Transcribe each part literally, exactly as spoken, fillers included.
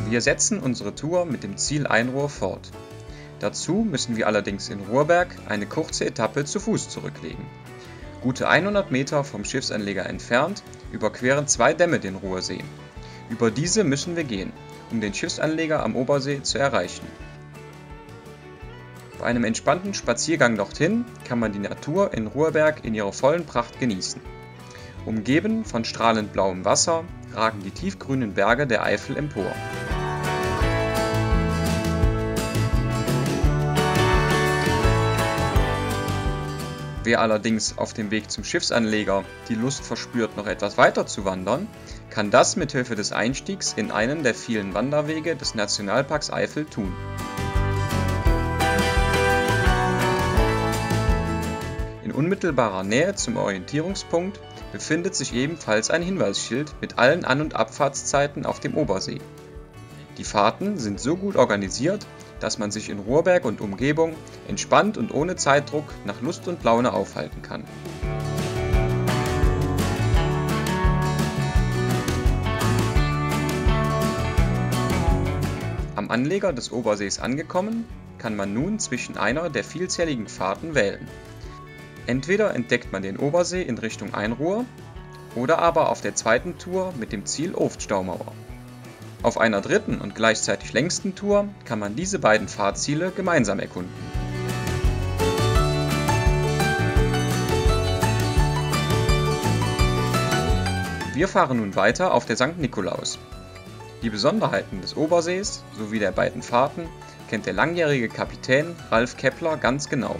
Wir setzen unsere Tour mit dem Ziel Einruhr fort. Dazu müssen wir allerdings in Ruhrberg eine kurze Etappe zu Fuß zurücklegen. Gute hundert Meter vom Schiffsanleger entfernt überqueren zwei Dämme den Ruhrsee. Über diese müssen wir gehen, um den Schiffsanleger am Obersee zu erreichen. Bei einem entspannten Spaziergang dorthin kann man die Natur in Ruhrberg in ihrer vollen Pracht genießen. Umgeben von strahlend blauem Wasser ragen die tiefgrünen Berge der Eifel empor. Wer allerdings auf dem Weg zum Schiffsanleger die Lust verspürt, noch etwas weiter zu wandern, kann das mithilfe des Einstiegs in einen der vielen Wanderwege des Nationalparks Eifel tun. In unmittelbarer Nähe zum Orientierungspunkt befindet sich ebenfalls ein Hinweisschild mit allen An- und Abfahrtszeiten auf dem Obersee. Die Fahrten sind so gut organisiert, dass man sich in Ruhrberg und Umgebung entspannt und ohne Zeitdruck nach Lust und Laune aufhalten kann. Am Anleger des Obersees angekommen, kann man nun zwischen einer der vielzähligen Fahrten wählen. Entweder entdeckt man den Obersee in Richtung Einruhr oder aber auf der zweiten Tour mit dem Ziel Oft-Staumauer. Auf einer dritten und gleichzeitig längsten Tour kann man diese beiden Fahrziele gemeinsam erkunden. Wir fahren nun weiter auf der Sankt Nikolaus. Die Besonderheiten des Obersees sowie der beiden Fahrten kennt der langjährige Kapitän Ralf Kepler ganz genau.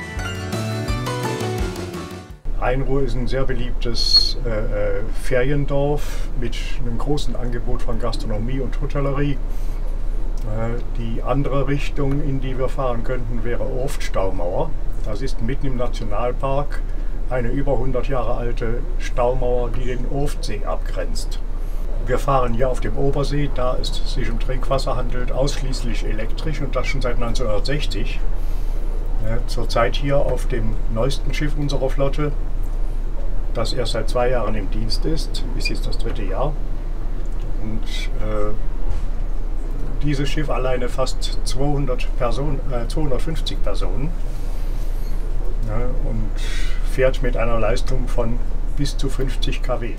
Einruhr ist ein sehr beliebtes äh, Feriendorf mit einem großen Angebot von Gastronomie und Hotellerie. Äh, die andere Richtung, in die wir fahren könnten, wäre Oft-Staumauer. Das ist mitten im Nationalpark eine über hundert Jahre alte Staumauer, die den Oftsee abgrenzt. Wir fahren hier auf dem Obersee, da es sich um Trinkwasser handelt, ausschließlich elektrisch und das schon seit neunzehnhundertsechzig. Zurzeit hier auf dem neuesten Schiff unserer Flotte, das erst seit zwei Jahren im Dienst ist, ist jetzt das dritte Jahr. Und äh, dieses Schiff alleine fasst zweihundert Personen, äh, zweihundertfünfzig Personen, ja, und fährt mit einer Leistung von bis zu fünfzig Kilowatt.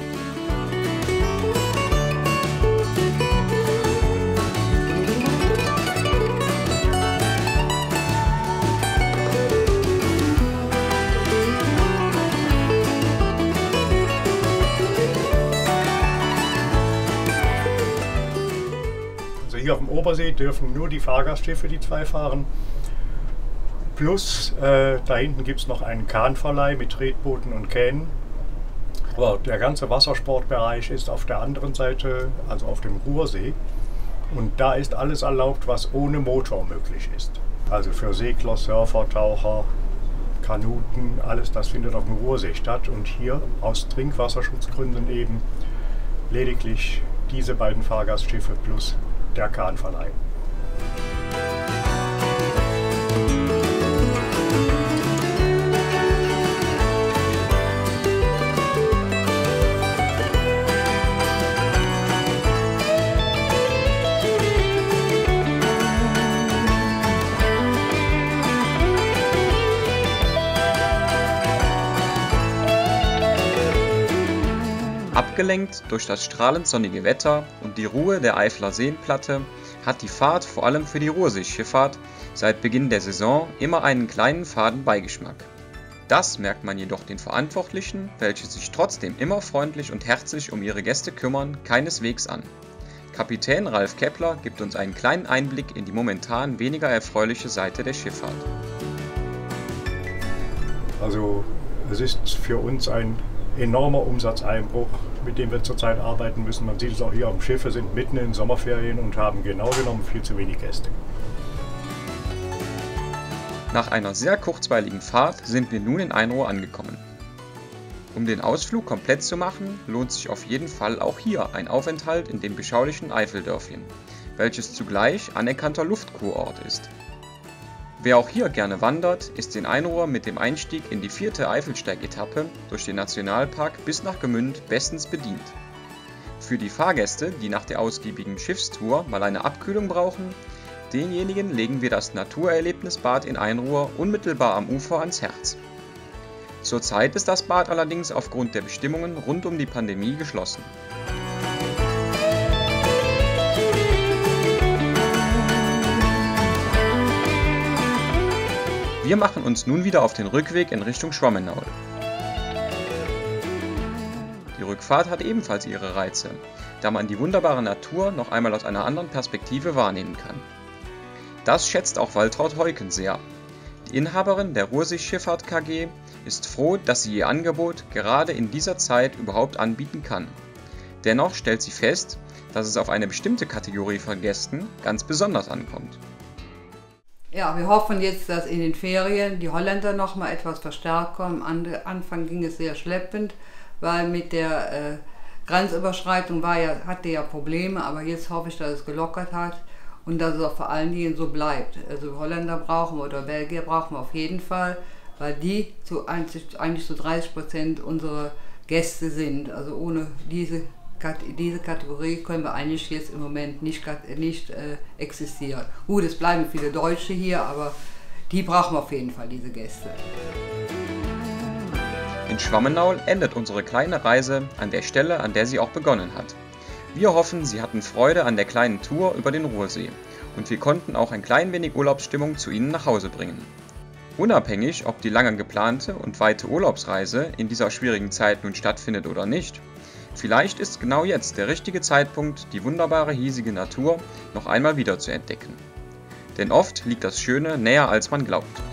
Hier auf dem Obersee dürfen nur die Fahrgastschiffe, die zwei fahren. Plus, äh, da hinten gibt es noch einen Kahnverleih mit Tretbooten und Kähnen. Aber der ganze Wassersportbereich ist auf der anderen Seite, also auf dem Ruhrsee. Und da ist alles erlaubt, was ohne Motor möglich ist. Also für Segler, Surfer, Taucher, Kanuten, alles das findet auf dem Ruhrsee statt. Und hier aus Trinkwasserschutzgründen eben lediglich diese beiden Fahrgastschiffe plus der Kahnverleih. Abgelenkt durch das strahlend sonnige Wetter und die Ruhe der Eifler Seenplatte hat die Fahrt vor allem für die Ruhrseeschifffahrt seit Beginn der Saison immer einen kleinen faden Beigeschmack. Das merkt man jedoch den Verantwortlichen, welche sich trotzdem immer freundlich und herzlich um ihre Gäste kümmern, keineswegs an. Kapitän Ralf Kepler gibt uns einen kleinen Einblick in die momentan weniger erfreuliche Seite der Schifffahrt. Also es ist für uns ein enormer Umsatzeinbruch, mit dem wir zurzeit arbeiten müssen. Man sieht es auch hier auf dem Schiff, wir sind mitten in den Sommerferien und haben genau genommen viel zu wenig Gäste. Nach einer sehr kurzweiligen Fahrt sind wir nun in Einruhr angekommen. Um den Ausflug komplett zu machen, lohnt sich auf jeden Fall auch hier ein Aufenthalt in dem beschaulichen Eifeldörfchen, welches zugleich anerkannter Luftkurort ist. Wer auch hier gerne wandert, ist in Einruhr mit dem Einstieg in die vierte Eifelsteig-Etappe durch den Nationalpark bis nach Gmünd bestens bedient. Für die Fahrgäste, die nach der ausgiebigen Schiffstour mal eine Abkühlung brauchen, denjenigen legen wir das Naturerlebnisbad in Einruhr unmittelbar am Ufer ans Herz. Zurzeit ist das Bad allerdings aufgrund der Bestimmungen rund um die Pandemie geschlossen. Wir machen uns nun wieder auf den Rückweg in Richtung Schwammenaul. Die Rückfahrt hat ebenfalls ihre Reize, da man die wunderbare Natur noch einmal aus einer anderen Perspektive wahrnehmen kann. Das schätzt auch Waltraud Heuken sehr. Die Inhaberin der Ruhrsicht-Schifffahrt K G ist froh, dass sie ihr Angebot gerade in dieser Zeit überhaupt anbieten kann. Dennoch stellt sie fest, dass es auf eine bestimmte Kategorie von Gästen ganz besonders ankommt. Ja, wir hoffen jetzt, dass in den Ferien die Holländer noch mal etwas verstärkt kommen. Am Anfang ging es sehr schleppend, weil mit der äh, Grenzüberschreitung war ja, hatte ja Probleme, aber jetzt hoffe ich, dass es gelockert hat und dass es auch vor allen Dingen so bleibt. Also Holländer brauchen wir oder Belgier brauchen wir auf jeden Fall, weil die zu eigentlich zu dreißig Prozent unsere Gäste sind. Also ohne diese Diese Kategorie können wir eigentlich jetzt im Moment nicht, nicht äh, existieren. Gut, es bleiben viele Deutsche hier, aber die brauchen auf jeden Fall, diese Gäste. In Schwammenaul endet unsere kleine Reise an der Stelle, an der sie auch begonnen hat. Wir hoffen, Sie hatten Freude an der kleinen Tour über den Ruhrsee und wir konnten auch ein klein wenig Urlaubsstimmung zu Ihnen nach Hause bringen. Unabhängig, ob die lange geplante und weite Urlaubsreise in dieser schwierigen Zeit nun stattfindet oder nicht, vielleicht ist genau jetzt der richtige Zeitpunkt, die wunderbare hiesige Natur noch einmal wieder zu entdecken. Denn oft liegt das Schöne näher als man glaubt.